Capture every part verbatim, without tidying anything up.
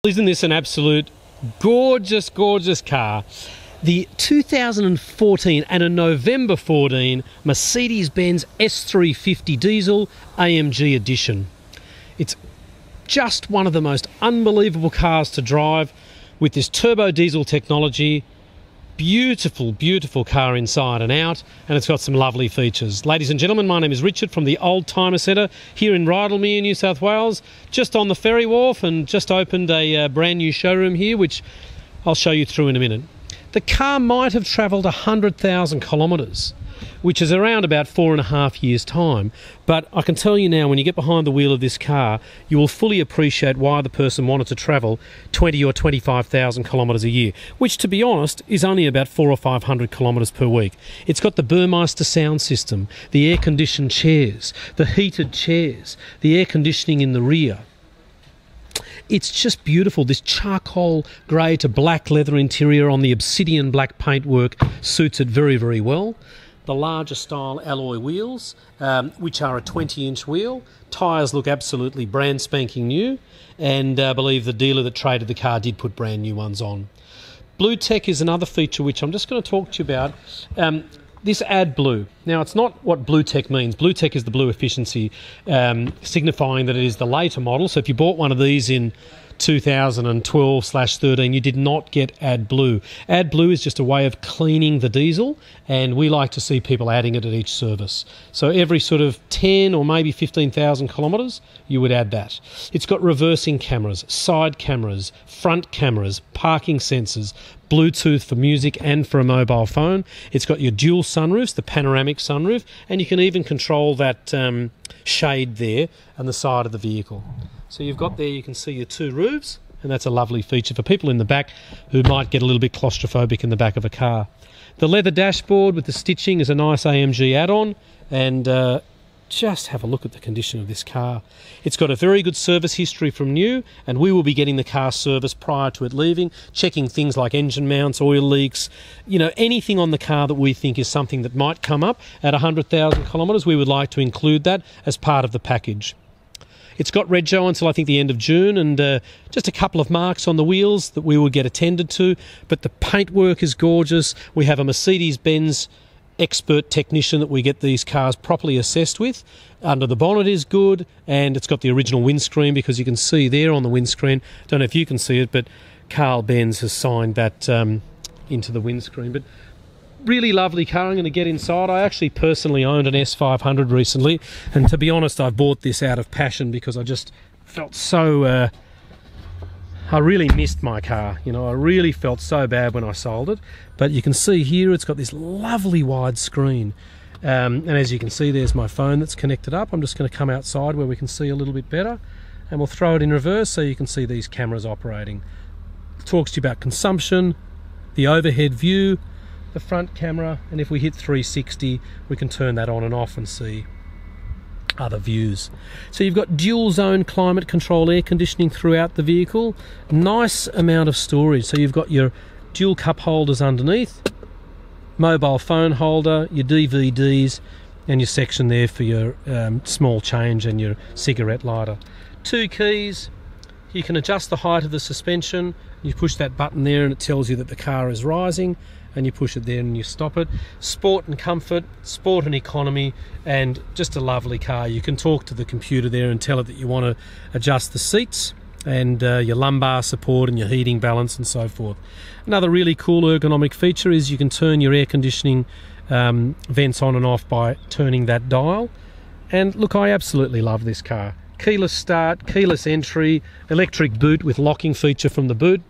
Isn't this an absolute gorgeous, gorgeous car? The two thousand fourteen and a November fourteen Mercedes-Benz S three fifty Diesel A M G Edition. It's just one of the most unbelievable cars to drive with this turbo diesel technology. Beautiful, beautiful car inside and out, and it's got some lovely features. Ladies and gentlemen, my name is Richard from the Old Timer Centre here in Rydalmere, New South Wales, just on the ferry wharf, and just opened a uh, brand new showroom here, which I'll show you through in a minute. The car might have travelled one hundred thousand kilometres, which is around about four and a half years' time. But I can tell you now, when you get behind the wheel of this car, you will fully appreciate why the person wanted to travel twenty or twenty-five thousand kilometres a year, which, to be honest, is only about four or five hundred kilometres per week. It's got the Burmeister sound system, the air-conditioned chairs, the heated chairs, the air conditioning in the rear. It's just beautiful. This charcoal grey to black leather interior on the obsidian black paintwork suits it very, very well. The larger style alloy wheels, um, which are a twenty inch wheel. Tyres look absolutely brand spanking new, and I uh, believe the dealer that traded the car did put brand new ones on. BlueTech is another feature which I'm just going to talk to you about. Um, This AdBlue. Now, it's not what BlueTech means. BlueTech is the blue efficiency, um, signifying that it is the later model. So if you bought one of these in two thousand twelve slash thirteen, you did not get AdBlue. AdBlue is just a way of cleaning the diesel, and we like to see people adding it at each service. So every sort of ten or maybe fifteen thousand kilometres, you would add that. It's got reversing cameras, side cameras, front cameras, parking sensors, Bluetooth for music and for a mobile phone. It's got your dual sunroofs, the panoramic sunroof, and you can even control that um, shade there on the side of the vehicle. So you've got there, you can see your two roofs, and that's a lovely feature for people in the back who might get a little bit claustrophobic in the back of a car. The leather dashboard with the stitching is a nice A M G add-on, and uh, just have a look at the condition of this car. It's got a very good service history from new, and we will be getting the car serviced prior to it leaving, checking things like engine mounts, oil leaks, you know, anything on the car that we think is something that might come up at one hundred thousand kilometres. We would like to include that as part of the package. It's got rego until I think the end of June, and uh, just a couple of marks on the wheels that we will get attended to, but the paintwork is gorgeous. We have a Mercedes-Benz expert technician that we get these cars properly assessed with. Under the bonnet is good, and it's got the original windscreen, because you can see there on the windscreen, don't know if you can see it, but Carl Benz has signed that um, into the windscreen. But really lovely car. I'm going to get inside. I actually personally owned an S five hundred recently, and to be honest, I bought this out of passion because I just felt so uh, I really missed my car. You know, I really felt so bad when I sold it. But you can see here it's got this lovely wide screen, um, and as you can see, there's my phone that's connected up. I'm just going to come outside where we can see a little bit better, and we'll throw it in reverse so you can see these cameras operating. It talks to you about consumption, the overhead view, the front camera, and if we hit three sixty, we can turn that on and off and see other views. So you've got dual zone climate control air conditioning throughout the vehicle. Nice amount of storage. So you've got your dual cup holders underneath, mobile phone holder, your D V Ds, and your section there for your um, small change and your cigarette lighter. Two keys. You can adjust the height of the suspension. You push that button there and it tells you that the car is rising, and you push it there and you stop it. Sport and comfort, sport and economy, and just a lovely car. You can talk to the computer there and tell it that you want to adjust the seats and uh, your lumbar support and your heating balance and so forth. Another really cool ergonomic feature is you can turn your air conditioning um, vents on and off by turning that dial. And look, I absolutely love this car. Keyless start, keyless entry, electric boot with locking feature from the boot.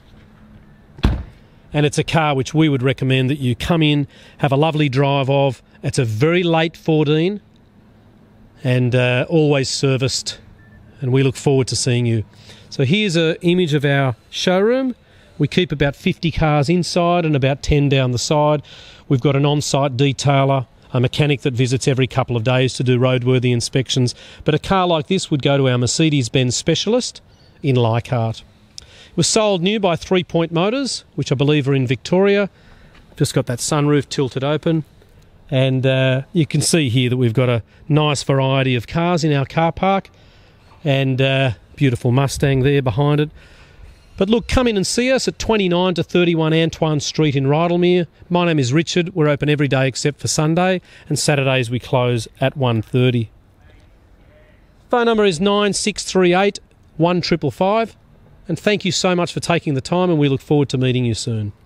And it's a car which we would recommend that you come in, have a lovely drive of. It's a very late fourteen, and uh, always serviced, and we look forward to seeing you. So here's an image of our showroom. We keep about fifty cars inside and about ten down the side. We've got an on-site detailer, a mechanic that visits every couple of days to do roadworthy inspections. But a car like this would go to our Mercedes-Benz specialist in Leichhardt. It was sold new by Three Point Motors, which I believe are in Victoria. Just got that sunroof tilted open, and uh, you can see here that we've got a nice variety of cars in our car park, and uh, beautiful Mustang there behind it. But look, come in and see us at twenty-nine to thirty-one Antoine Street in Rydalmere. My name is Richard. We're open every day except for Sunday, and Saturdays we close at one thirty. Phone number is nine six three eight, one five five five. And thank you so much for taking the time, and we look forward to meeting you soon.